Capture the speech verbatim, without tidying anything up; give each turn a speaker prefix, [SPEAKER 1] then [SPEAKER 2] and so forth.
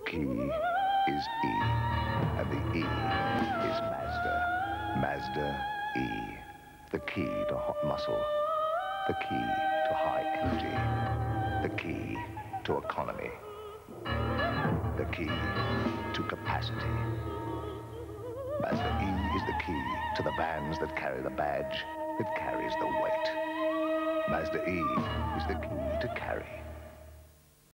[SPEAKER 1] key is E, and the E is Mazda. Mazda E, the key to hot muscle, the key to high energy, the key to economy, the key to capacity. Mazda E is the key to the vans that carry the badge that carries the weight. Mazda E is the key to carry.